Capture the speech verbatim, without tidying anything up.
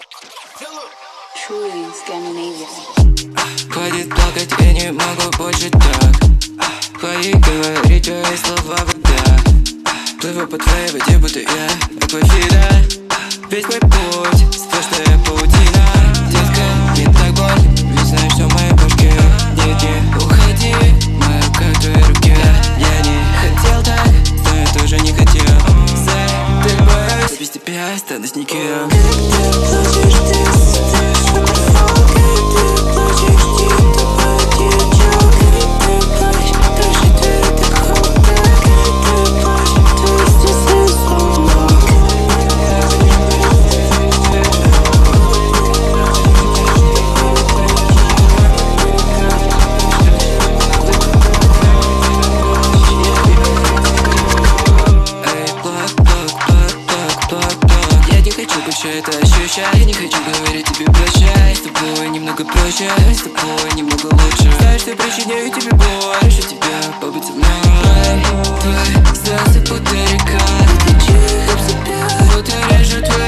Хватит плакать, я не могу больше так. Хватит говорить твои слова в вода. Плыву по твоей воде, будто я аквафида. Весь мой путь, сплошная паутина. Детка, не так больно, ведь знаешь, что в моей башке. Нет, не уходи, моя как в твоей руке. Я не хотел так, но я тоже не хотел. С тобой, без тебя стану с никем. Это ощущаю, я не хочу говорить тебе прощай. С тобой немного проще, с тобой немного лучше. Знаешь, что причиняю тебе боль, прошу тебя побыть со мной. Твои слёзы будто река, будто режут твои